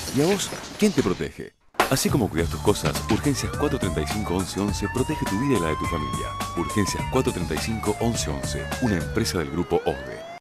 ¿Y a vos? ¿Quién te protege? Así como cuidas tus cosas, Urgencias 435-1111 protege tu vida y la de tu familia. Urgencias 435-1111, una empresa del grupo OSDE.